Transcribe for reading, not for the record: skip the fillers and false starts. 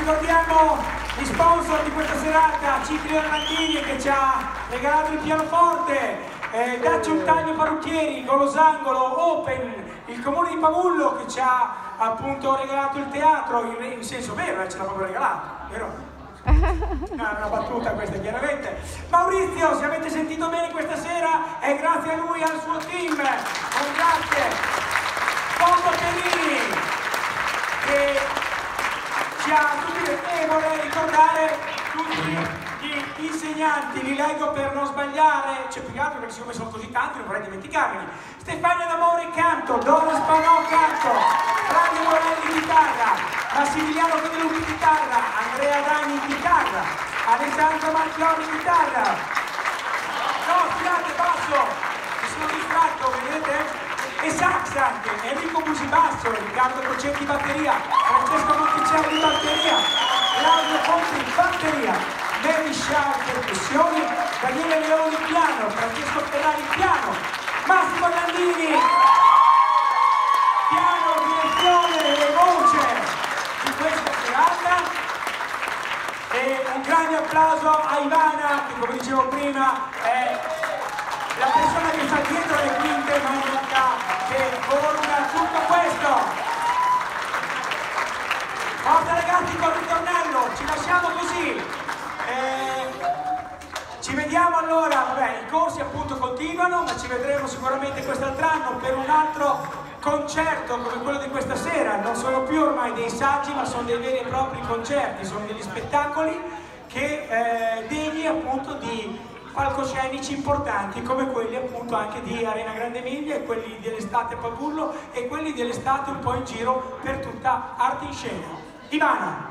ricordiamo gli sponsor di questa serata, Ciclio Armandini che ci ha regalato il pianoforte, Dacci un taglio parrucchieri, Golosangolo, Open, il comune di Pavullo che ci ha appunto regalato il teatro, in senso vero, ce l'ha proprio regalato, vero? No, è una battuta questa chiaramente. Maurizio, se avete sentito bene questa sera è grazie a lui e al suo team. Grazie. Poco Perini che ci ha tutti, e vorrei ricordare tutti gli insegnanti, li leggo per non sbagliare, c'è più che altro perché siccome sono così tanti non vorrei dimenticarmeli. Stefania D'Amore canto, Donna Spanò canto, Claudio Morelli chitarra, Massimiliano Codelucchi chitarra, Andrea Dani chitarra, Alessandro Marchioni chitarra, no scusate basso, mi sono distratto, vedete? E sax anche, Enrico Busi basso, Riccardo Crocetti batteria, Francesco Monticelli batteria, Claudio Conti batteria, Mary Sciar percussioni, Daniele Leoni piano, Francesco Ferrari piano, Massimo Landini piano, direzione e voce di questa serata. E un grande applauso a Ivana che, come dicevo prima, è la persona che sta dietro le quinte magica che forma tutto questo. Forza ragazzi col ritornello, ci lasciamo così. Ci vediamo allora, vabbè, i corsi appunto continuano, ma ci vedremo sicuramente quest'altro anno per un altro concerto come quello di questa sera. Non sono più ormai dei saggi, ma sono dei veri e propri concerti, sono degli spettacoli che degni appunto di palcoscenici importanti come quelli appunto anche di Arena Grande Emilia e quelli dell'estate a Pavullo e quelli dell'estate un po' in giro per tutta Arte in Scena. Ivana.